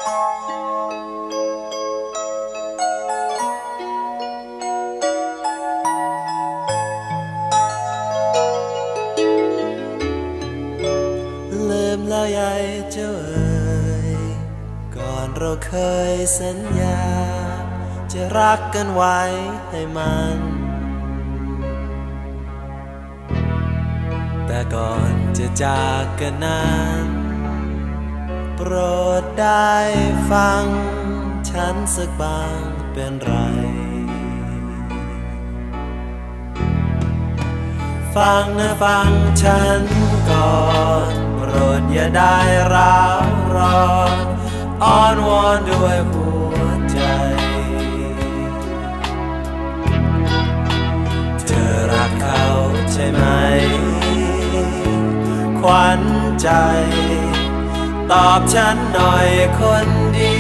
ลืมแล้วยายเจ้าเอ๋ยก่อนเราเคยสัญญาจะรักกันไว้ให้มันแต่ก่อนจะจากกันนั้นโปรดได้ฟังฉันสักบางเป็นไรฟังนะฟังฉันก่อนโปรดอย่าได้ร้าวร้อนอ้อนวอนด้วยหัวใจเธอรักเขาใช่ไหมขวัญใจตอบฉันหน่อยคนดี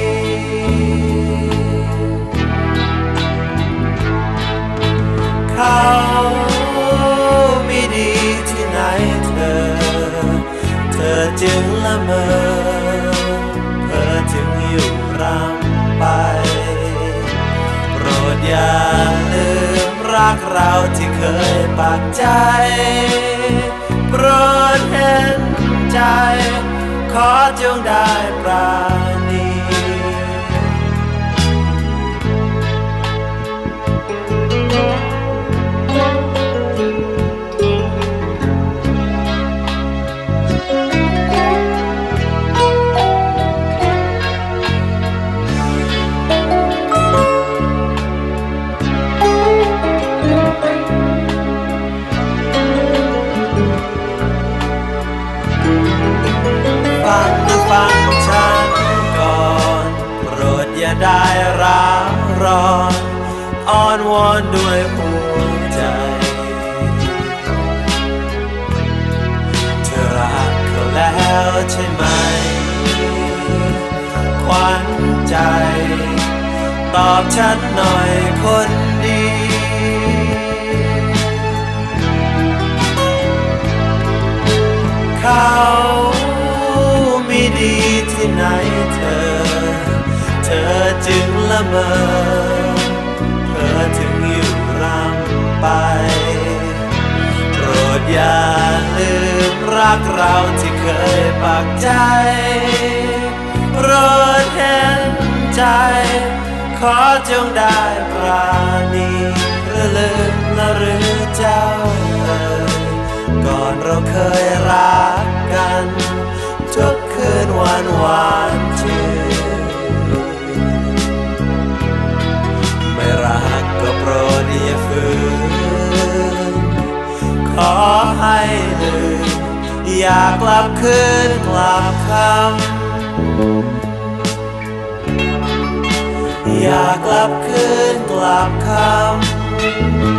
เขาไม่ดีที่ไหนเธอจึงละเมอเธอจึงอยู่รำไปโปรดอย่าลืมรักเราที่เคยปักใจโปรดเห็นใจขอจงได้ปราณีฟังฉันก่อนโปรดอย่าได้ร้าวร้อนอ้อนวอนด้วยหัวใจเธอรักเขาแล้วใช่ไหมขวัญใจตอบฉันหน่อยคนดีเขาไม่ดีที่ไหนเธอจึงละเมอเธอถึงอยู่รำไปโปรดอย่าลืมรักเราที่เคยปักใจโปรดเห็นใจขอจงได้ปราณีระลึกละหรือเจ้าเอ๋ยก่อนเราเคยรักกันทุกคืนวันหวานชื่นไม่รักก็โปรดอย่าฝืนขอให้ลืมอยากกลับคืนกลับคำอยากกลับคืนกลับคำ